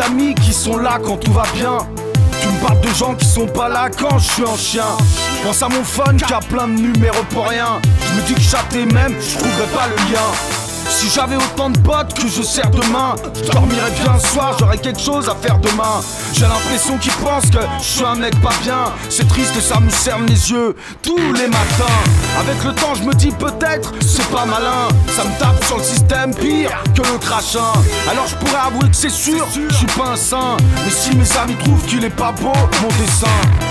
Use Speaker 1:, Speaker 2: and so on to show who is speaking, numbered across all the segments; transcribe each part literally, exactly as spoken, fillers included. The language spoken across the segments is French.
Speaker 1: amis qui sont là quand tout va bien. Tu me parles de gens qui sont pas là quand je suis en chien. Je pense à mon phone qui a plein de numéros pour rien. Je me dis que chatter même, je trouverais pas le lien. Si j'avais autant de potes que je sers demain, je dormirais bien ce soir, j'aurais quelque chose à faire demain. J'ai l'impression qu'ils pensent que je suis un mec pas bien. C'est triste et ça me cerne les yeux tous les matins. Avec le temps je me dis peut-être c'est pas malin. Ça me tape sur le système pire que le crachin. Alors je pourrais avouer que c'est sûr, je suis pas un saint. Mais si mes amis trouvent qu'il est pas beau mon dessin,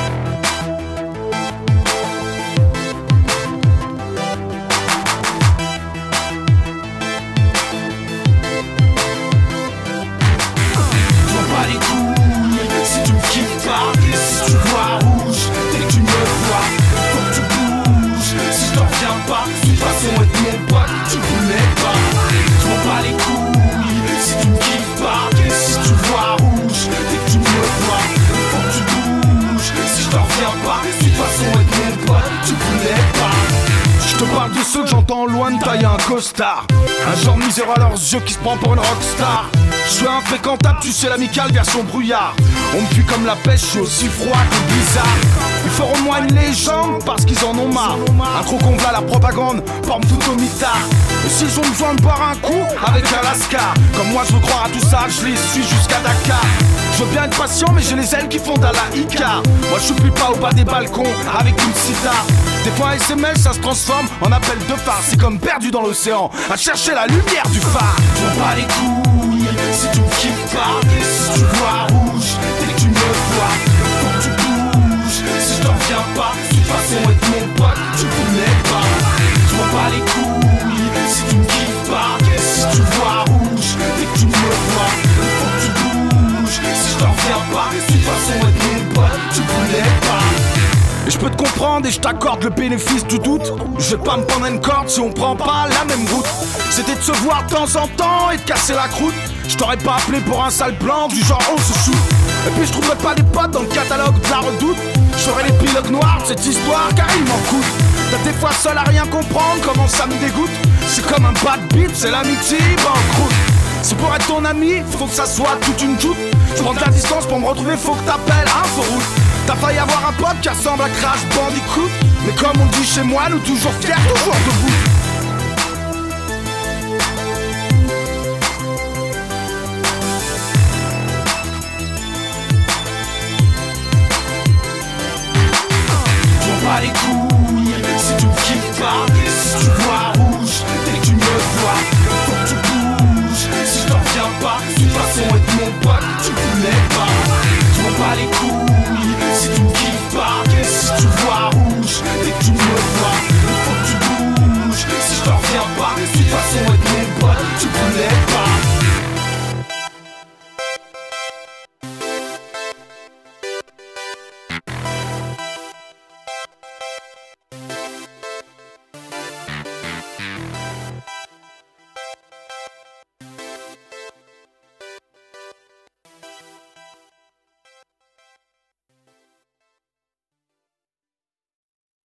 Speaker 1: je te parle de ceux que j'entends loin de tailler un costard. Un genre misère à leurs yeux qui se prend pour une rockstar. Je suis infréquentable, tu sais l'amicale version brouillard. On me fuit comme la pêche, je suis aussi froid que bizarre. Il faut au moins une légende parce qu'ils en ont marre. Un trop qu'on va la propagande, pour me foutre au mitard. Et s'ils ont besoin de boire un coup avec Alaska, comme moi je veux croire à tout ça, je les suis jusqu'à Dakar. Je veux bien être patient mais j'ai les ailes qui font d'Alaïka. Moi je suis pas au bas des balcons avec une sitar. Des fois S M S ça se transforme en appel de phare. C'est comme perdu dans l'océan à chercher la lumière du phare.
Speaker 2: Je m'en bats les couilles si tu me kiffes pas. Si tu vois rouge dès que tu me vois, faut que tu bouges. Si je t'en reviens pas, de toute façon être mon pote tu connais pas. Je m'en bats les couilles si tu me kiffes pas. Si tu vois rouge dès que tu me vois, faut que tu bouges. Si je t'en reviens pas, de toute façon être mon pote tu connais pas.
Speaker 1: Et je peux te comprendre et je t'accorde le bénéfice du doute. Je vais pas me prendre une corde si on prend pas la même route. C'était de se voir de temps en temps et de casser la croûte. Je t'aurais pas appelé pour un sale blanc du genre on se shoot. Et puis je trouverais pas des potes dans le catalogue de la redoute. J'aurais l'épilogue noir de cette histoire car il m'en coûte. T'as des fois seul à rien comprendre comment ça me dégoûte. C'est comme un bad beat, c'est l'amitié banqueroute. C'est pour être ton ami, faut que ça soit toute une joute. Je prends de la distance pour me retrouver, faut que t'appelles Inforoute. T'as failli avoir un pote qui ressemble à Crash Bandicoot. Mais comme on dit chez moi, nous toujours fiers, toujours debout.